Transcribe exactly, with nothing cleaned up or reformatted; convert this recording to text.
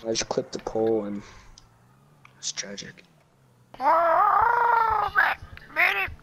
I just clipped the pole and it's tragic. Oh, medic!